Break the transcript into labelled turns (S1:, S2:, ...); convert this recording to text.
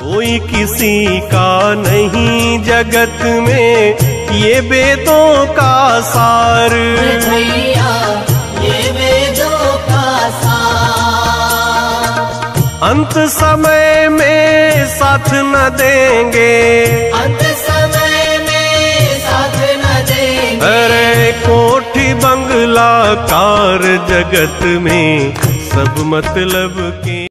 S1: कोई किसी का नहीं जगत में ये वेदों का सार।
S2: भैया ये वेदों का सार।
S1: अंत समय में साथ न देंगे,
S2: अंत समय में साथ न देंगे।
S1: अरे कोठी बंगला कार जगत में सब मतलब के